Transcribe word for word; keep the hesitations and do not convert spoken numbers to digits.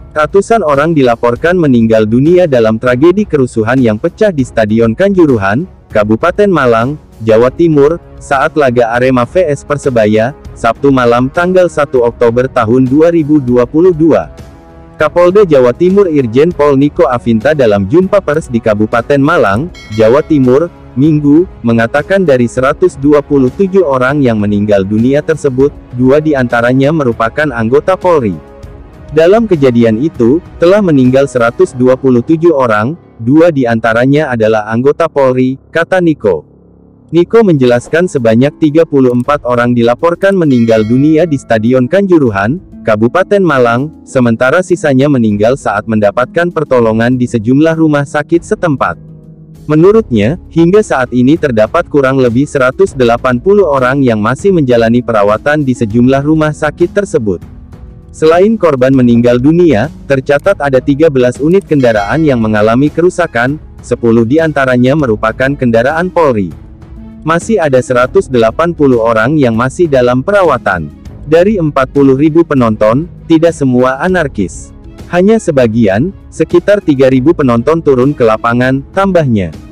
Ratusan orang dilaporkan meninggal dunia dalam tragedi kerusuhan yang pecah di Stadion Kanjuruhan, Kabupaten Malang, Jawa Timur, saat laga Arema vs Persebaya, Sabtu malam tanggal satu Oktober tahun dua ribu dua puluh dua. Kapolda Jawa Timur Irjen Pol Niko Afinta dalam jumpa pers di Kabupaten Malang, Jawa Timur, Minggu, mengatakan dari seratus dua puluh tujuh orang yang meninggal dunia tersebut, dua diantaranya merupakan anggota Polri. Dalam kejadian itu, telah meninggal seratus dua puluh tujuh orang, dua diantaranya adalah anggota Polri, kata Niko. Niko menjelaskan sebanyak tiga puluh empat orang dilaporkan meninggal dunia di Stadion Kanjuruhan, Kabupaten Malang, sementara sisanya meninggal saat mendapatkan pertolongan di sejumlah rumah sakit setempat. Menurutnya, hingga saat ini terdapat kurang lebih seratus delapan puluh orang yang masih menjalani perawatan di sejumlah rumah sakit tersebut. Selain korban meninggal dunia, tercatat ada tiga belas unit kendaraan yang mengalami kerusakan, sepuluh diantaranya merupakan kendaraan Polri. Masih ada seratus delapan puluh orang yang masih dalam perawatan. Dari empat puluh ribu penonton, tidak semua anarkis. Hanya sebagian, sekitar tiga ribu penonton turun ke lapangan, tambahnya.